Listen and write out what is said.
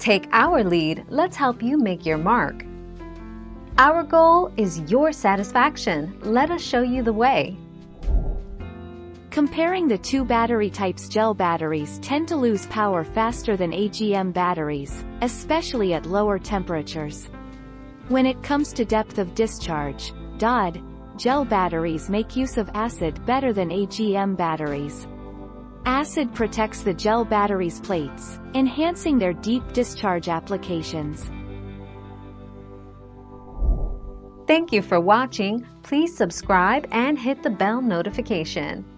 Take our lead, let's help you make your mark. Our goal is your satisfaction. Let us show you the way. Comparing the two battery types, gel batteries tend to lose power faster than AGM batteries, especially at lower temperatures. When it comes to depth of discharge, gel batteries make use of acid better than AGM batteries. Acid protects the gel batteries' plates, enhancing their deep discharge applications. Thank you for watching. Please subscribe and hit the bell notification.